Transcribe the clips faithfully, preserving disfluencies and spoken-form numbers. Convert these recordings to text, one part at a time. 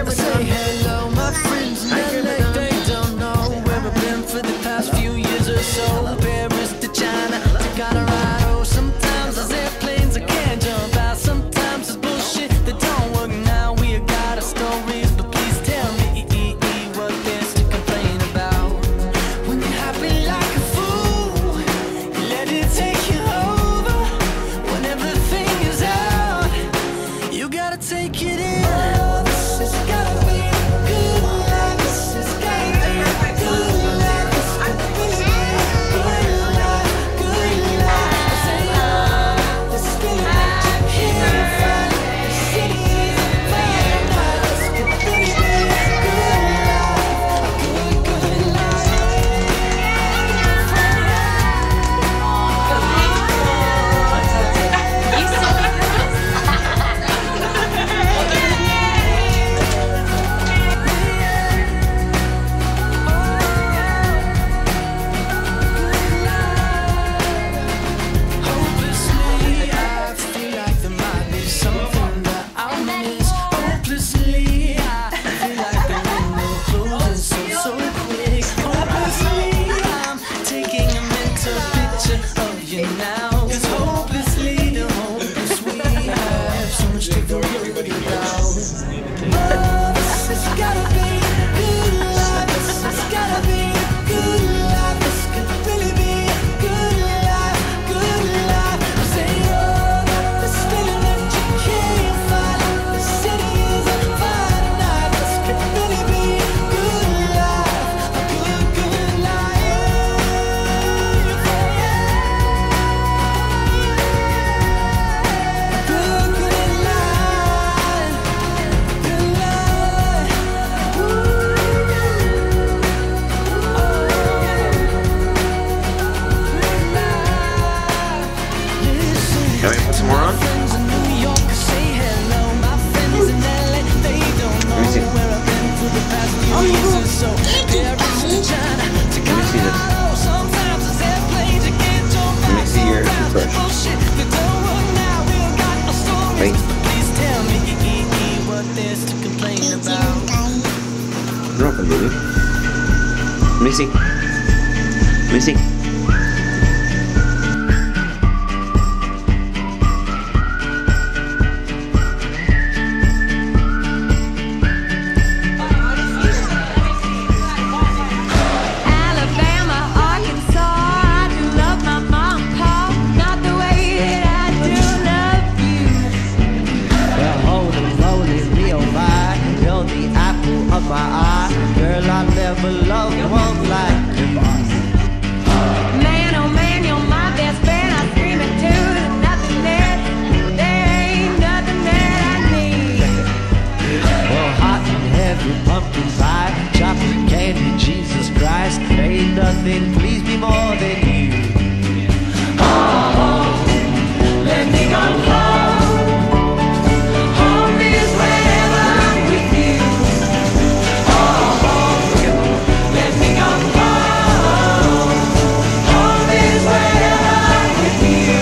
I say hello, my friends in L A, they don't know where I've been for the past few years or so. Paris to China to Colorado. Sometimes there's airplanes I can't jump out. Sometimes it's bullshit that don't work. Now we got our stories, but please tell me what there's to complain about. When you're happy like a fool, you let it take you over. When everything is out, you gotta take it in. Oh, this has gotta be good life. This has gotta be good life. This could really be good life, good life. I say, oh, this feeling that you can't find. The city is a fire night. This could really be good life, good, good life. Hopelessly, I feel like there might be something that I'll miss. Hopelessly, I feel like the window closes so, so quick. Hopelessly, I'm taking a mental picture of you now. 'Cause hopelessly, the hopeless we have so much to go about. Oh, this has gotta be good life. This has gotta be good life. This could really be good life, good life. I say, oh, this feeling that you can't find. The city is a fire night. This could really be good life, a good, good life. Good, good life, good life. Can we put some more on? Friends in New York say hello. My friends in L A, they don't know Let me see. where I've been for the past few years or so. Paris to China to Let me see this. Colorado. Sometimes it's airplanes you can't jump Let me out. see your Sometimes toothbrush. it's bullshit that don't work. Now we all got our stories, Wait. but please tell me what there's to complain about. They're open, baby. Let me see. Let me see. Alabama, Arkansas, I do love my mom, Paul, not the way that I do love you. Well, holy moly, Leo, my, you're the apple of my eye. Girl, I never loved one like you. Man, oh man, you're my best friend. I scream it too. There's nothing there, there ain't nothing that I need. Well, hot and heavy pumpkin pie, chocolate candy, Jesus Christ, ain't nothing please me more than you. Let me go home. Home is wherever I'm with you. Oh, let me go home. Home is wherever I'm with you.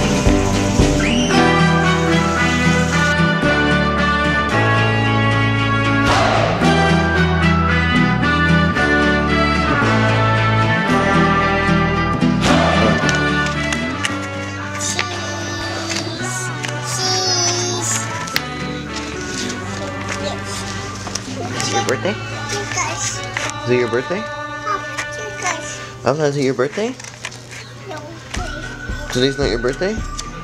Is it your birthday? Is it your birthday? Ella, is it your birthday? Today's not your birthday?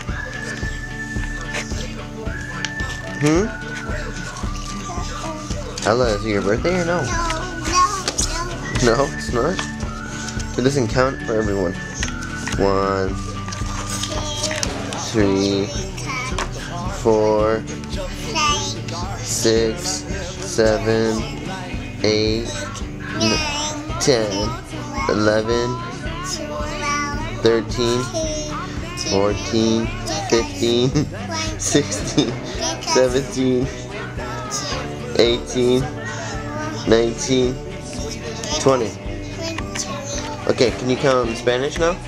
Hmm? Ella, is it your birthday or no? No, it's not? It doesn't count for everyone. One, three, four, six, seven, eight, ten, eleven, thirteen, fourteen, fifteen, sixteen, seventeen, eighteen, nineteen, twenty. Okay, can you count in Spanish now?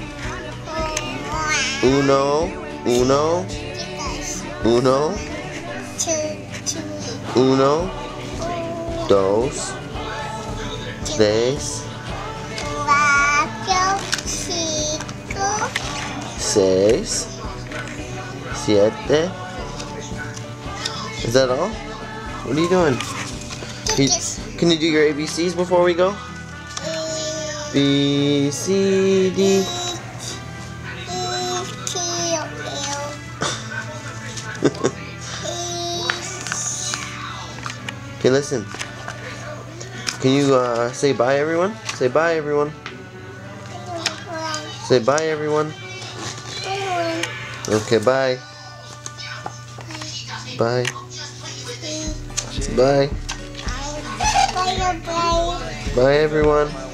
Uno, uno, uno, uno, dos, tres, cuatro, cinco, seis, siete. Is that all? What are you doing? Can you, can you do your A B Cs before we go? B, C, D. Okay, listen. Can you uh, say bye, everyone? Say bye, everyone. Say bye, everyone. Okay, bye. Bye. Bye. Bye, everyone.